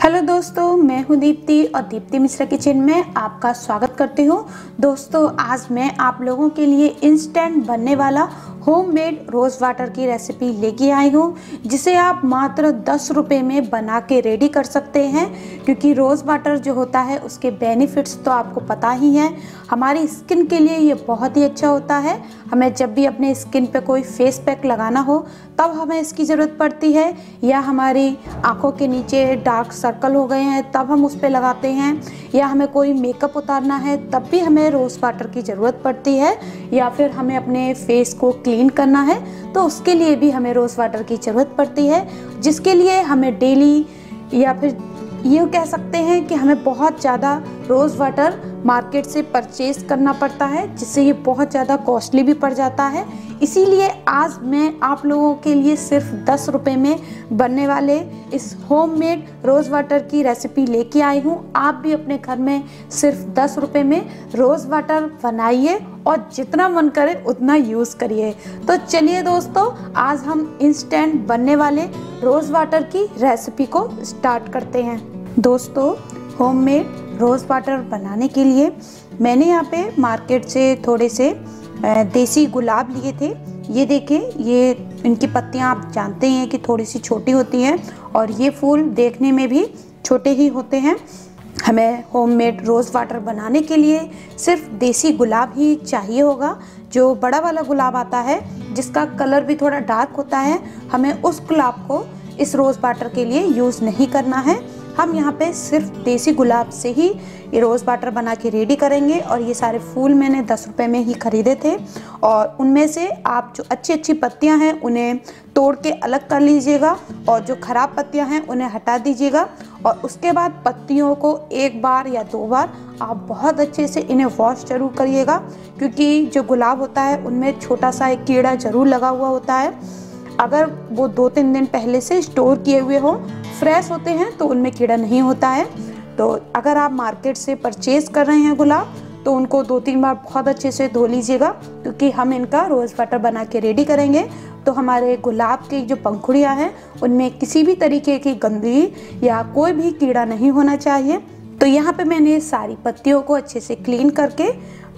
Hello दोस्तों, मैं हूं दीप्ति और दीप्ति मिश्रा किचन में आपका स्वागत करती हूं। दोस्तों, आज मैं आप लोगों के लिए इंस्टेंट बनने वाला होममेड रोज़ वाटर की रेसिपी लेके आई हूं, जिसे आप मात्र 10 रुपये में बना के रेडी कर सकते हैं। क्योंकि रोज़ वाटर जो होता है उसके बेनिफिट्स तो आपको पता ही है। हमारी स्किन के लिए ये बहुत ही अच्छा होता है। हमें जब भी अपने स्किन पे कोई फेस पैक लगाना हो तब हमें इसकी ज़रूरत पड़ती है, या हमारी आँखों के नीचे डार्क सर्कल हो गए हैं तब हम उस पर लगाते हैं, या हमें कोई मेकअप उतारना है तब भी हमें रोज़ वाटर की ज़रूरत पड़ती है, या फिर हमें अपने फेस को क्लीन करना है तो उसके लिए भी हमें रोज़ वाटर की ज़रूरत पड़ती है, जिसके लिए हमें डेली या फिर ये कह सकते हैं कि हमें बहुत ज़्यादा रोज़ वाटर मार्केट से परचेज़ करना पड़ता है, जिससे ये बहुत ज़्यादा कॉस्टली भी पड़ जाता है। इसीलिए आज मैं आप लोगों के लिए सिर्फ 10 रुपये में बनने वाले इस होममेड रोज़ वाटर की रेसिपी लेके आई हूँ। आप भी अपने घर में सिर्फ 10 रुपये में रोज़ वाटर बनाइए और जितना मन करे उतना यूज़ करिए। तो चलिए दोस्तों, आज हम इंस्टेंट बनने वाले रोज़ वाटर की रेसिपी को स्टार्ट करते हैं। दोस्तों, होममेड रोज़ वाटर बनाने के लिए मैंने यहाँ पे मार्केट से थोड़े से देसी गुलाब लिए थे। ये देखिए, ये इनकी पत्तियाँ आप जानते हैं कि थोड़ी सी छोटी होती हैं और ये फूल देखने में भी छोटे ही होते हैं। हमें होममेड रोज़ वाटर बनाने के लिए सिर्फ देसी गुलाब ही चाहिए होगा। जो बड़ा वाला गुलाब आता है जिसका कलर भी थोड़ा डार्क होता है, हमें उस गुलाब को इस रोज़ वाटर के लिए यूज़ नहीं करना है। हम यहाँ पे सिर्फ देसी गुलाब से ही ये रोज़ वाटर बना के रेडी करेंगे। और ये सारे फूल मैंने 10 रुपये में ही ख़रीदे थे, और उनमें से आप जो अच्छी अच्छी पत्तियाँ हैं उन्हें तोड़ के अलग कर लीजिएगा और जो ख़राब पत्तियाँ हैं उन्हें हटा दीजिएगा। और उसके बाद पत्तियों को एक बार या 2 बार आप बहुत अच्छे से इन्हें वॉश ज़रूर करिएगा, क्योंकि जो गुलाब होता है उनमें छोटा सा एक कीड़ा ज़रूर लगा हुआ होता है। अगर वो 2-3 दिन पहले से स्टोर किए हुए हो, फ्रेश होते हैं तो उनमें कीड़ा नहीं होता है। तो अगर आप मार्केट से परचेज़ कर रहे हैं गुलाब तो उनको 2-3 बार बहुत अच्छे से धो लीजिएगा, क्योंकि हम इनका रोज़ वाटर बना के रेडी करेंगे। तो हमारे गुलाब की जो पंखुड़ियाँ हैं उनमें किसी भी तरीके की गंदगी या कोई भी कीड़ा नहीं होना चाहिए। तो यहाँ पे मैंने सारी पत्तियों को अच्छे से क्लीन करके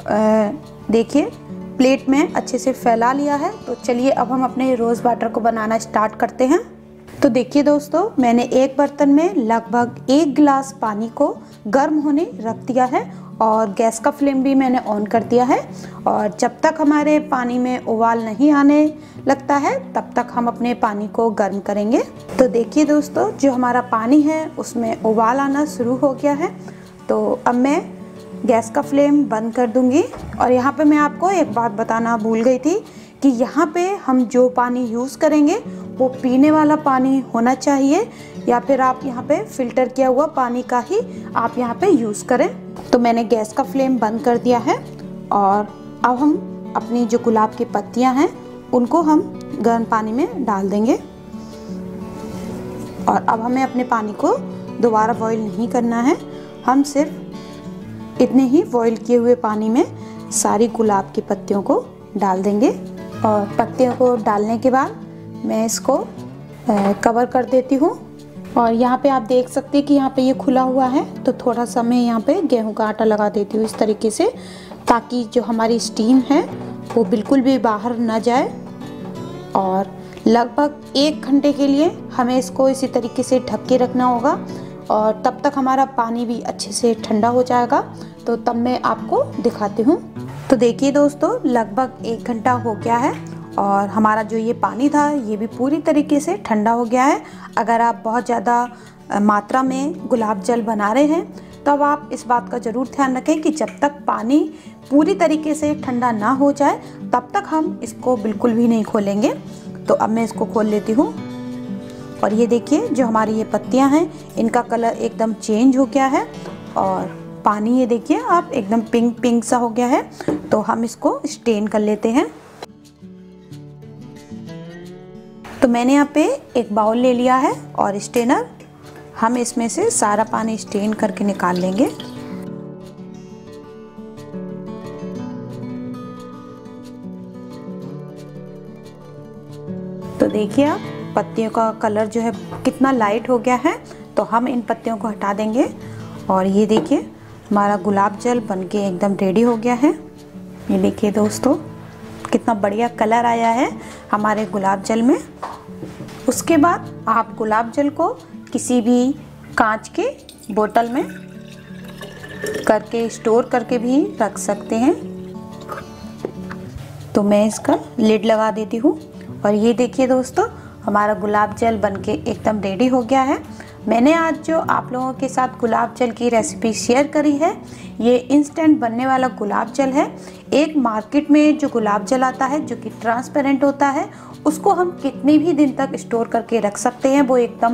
देखिए प्लेट में अच्छे से फैला लिया है। तो चलिए अब हम अपने रोज़ वाटर को बनाना स्टार्ट करते हैं। तो देखिए दोस्तों, मैंने एक बर्तन में लगभग 1 गिलास पानी को गर्म होने रख दिया है और गैस का फ्लेम भी मैंने ऑन कर दिया है। और जब तक हमारे पानी में उबाल नहीं आने लगता है तब तक हम अपने पानी को गर्म करेंगे। तो देखिए दोस्तों, जो हमारा पानी है उसमें उबाल आना शुरू हो गया है। तो अब मैं गैस का फ्लेम बंद कर दूंगी। और यहाँ पे मैं आपको एक बात बताना भूल गई थी कि यहाँ पे हम जो पानी यूज़ करेंगे वो पीने वाला पानी होना चाहिए, या फिर आप यहाँ पे फ़िल्टर किया हुआ पानी का ही आप यहाँ पे यूज़ करें। तो मैंने गैस का फ्लेम बंद कर दिया है और अब हम अपनी जो गुलाब की पत्तियाँ हैं उनको हम गर्म पानी में डाल देंगे। और अब हमें अपने पानी को दोबारा बॉईल नहीं करना है, हम सिर्फ इतने ही बॉईल किए हुए पानी में सारी गुलाब की पत्तियों को डाल देंगे। और पत्तियों को डालने के बाद मैं इसको कवर कर देती हूँ। और यहाँ पे आप देख सकते हैं कि यहाँ पे ये खुला हुआ है, तो थोड़ा सा मैं यहाँ पे गेहूं का आटा लगा देती हूँ इस तरीके से, ताकि जो हमारी स्टीम है वो बिल्कुल भी बाहर ना जाए। और लगभग 1 घंटे के लिए हमें इसको इसी तरीके से ढक के रखना होगा, और तब तक हमारा पानी भी अच्छे से ठंडा हो जाएगा। तो तब मैं आपको दिखाती हूँ। तो देखिए दोस्तों, लगभग 1 घंटा हो गया है और हमारा जो ये पानी था ये भी पूरी तरीके से ठंडा हो गया है। अगर आप बहुत ज़्यादा मात्रा में गुलाब जल बना रहे हैं तब आप इस बात का ज़रूर ध्यान रखें कि जब तक पानी पूरी तरीके से ठंडा ना हो जाए तब तक हम इसको बिल्कुल भी नहीं खोलेंगे। तो अब मैं इसको खोल लेती हूँ। और ये देखिए, जो हमारी ये पत्तियाँ हैं इनका कलर एकदम चेंज हो गया है, और पानी ये देखिए आप एकदम पिंक पिंक सा हो गया है। तो हम इसको स्टेन कर लेते हैं। तो मैंने यहाँ पे एक बाउल ले लिया है और स्टेनर, हम इसमें से सारा पानी स्टेन करके निकाल लेंगे। तो देखिए आप, पत्तियों का कलर जो है कितना लाइट हो गया है। तो हम इन पत्तियों को हटा देंगे। और ये देखिए हमारा गुलाब जल बनके एकदम रेडी हो गया है। ये देखिए दोस्तों कितना बढ़िया कलर आया है हमारे गुलाब जल में। उसके बाद आप गुलाब जल को किसी भी कांच के बोतल में करके स्टोर करके भी रख सकते हैं। तो मैं इसका लिड लगा देती हूँ। और ये देखिए दोस्तों हमारा गुलाब जल बनके एकदम रेडी हो गया है। मैंने आज जो आप लोगों के साथ गुलाब जल की रेसिपी शेयर करी है, ये इंस्टेंट बनने वाला गुलाब जल है। एक मार्केट में जो गुलाब जल आता है जो कि ट्रांसपेरेंट होता है, उसको हम कितने भी दिन तक स्टोर करके रख सकते हैं, वो एकदम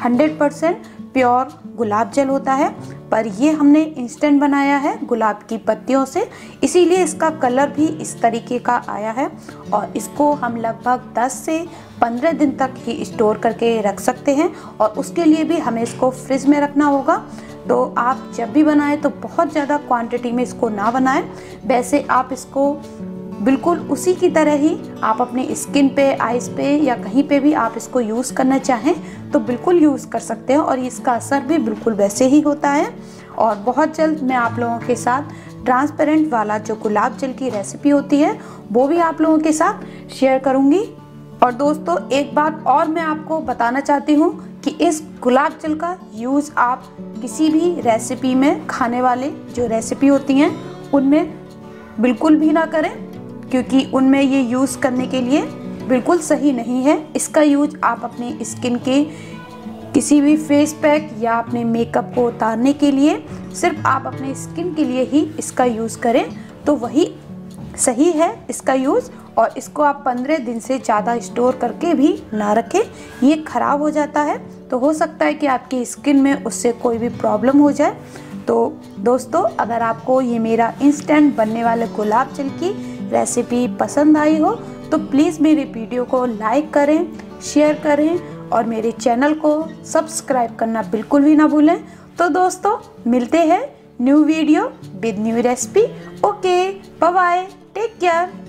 100% प्योर गुलाब जल होता है। पर ये हमने इंस्टेंट बनाया है गुलाब की पत्तियों से, इसीलिए इसका कलर भी इस तरीके का आया है। और इसको हम लगभग 10 से 15 दिन तक ही स्टोर करके रख सकते हैं। और उसके लिए भी हमें इसको फ्रिज में रखना होगा। तो आप जब भी बनाएं तो बहुत ज़्यादा क्वांटिटी में इसको ना बनाएं। वैसे आप इसको बिल्कुल उसी की तरह ही आप अपनी स्किन पे, आइज़ पे या कहीं पे भी आप इसको यूज़ करना चाहें तो बिल्कुल यूज़ कर सकते हैं। और इसका असर भी बिल्कुल वैसे ही होता है। और बहुत जल्द मैं आप लोगों के साथ ट्रांसपेरेंट वाला जो गुलाब जल की रेसिपी होती है वो भी आप लोगों के साथ शेयर करूँगी। और दोस्तों एक बात और मैं आपको बताना चाहती हूँ कि इस गुलाब जल का यूज़ आप किसी भी रेसिपी में, खाने वाले जो रेसिपी होती हैं उनमें बिल्कुल भी ना करें, क्योंकि उनमें ये यूज़ करने के लिए बिल्कुल सही नहीं है। इसका यूज आप अपनी स्किन के किसी भी फेस पैक या अपने मेकअप को उतारने के लिए, सिर्फ आप अपने स्किन के लिए ही इसका यूज़ करें तो वही सही है इसका यूज़। और इसको आप 15 दिन से ज़्यादा स्टोर करके भी ना रखें, ये ख़राब हो जाता है। तो हो सकता है कि आपकी स्किन में उससे कोई भी प्रॉब्लम हो जाए। तो दोस्तों अगर आपको ये मेरा इंस्टेंट बनने वाले गुलाब जल की रेसिपी पसंद आई हो तो प्लीज़ मेरी वीडियो को लाइक करें, शेयर करें और मेरे चैनल को सब्सक्राइब करना बिल्कुल भी ना भूलें। तो दोस्तों मिलते हैं new video with new recipe. Okay, bye bye, take care.